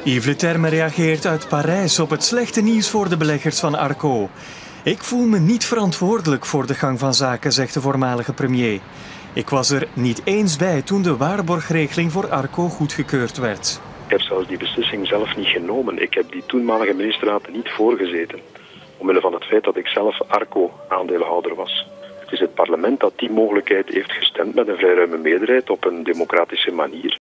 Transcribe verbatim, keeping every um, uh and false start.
Yves Leterme reageert uit Parijs op het slechte nieuws voor de beleggers van Arco. Ik voel me niet verantwoordelijk voor de gang van zaken, zegt de voormalige premier. Ik was er niet eens bij toen de waarborgregeling voor Arco goedgekeurd werd. Ik heb zelfs die beslissing zelf niet genomen. Ik heb die toenmalige ministerraad niet voorgezeten. Omwille van het feit dat ik zelf Arco-aandeelhouder was. Het is het parlement dat die mogelijkheid heeft gestemd met een vrij ruime meerderheid op een democratische manier.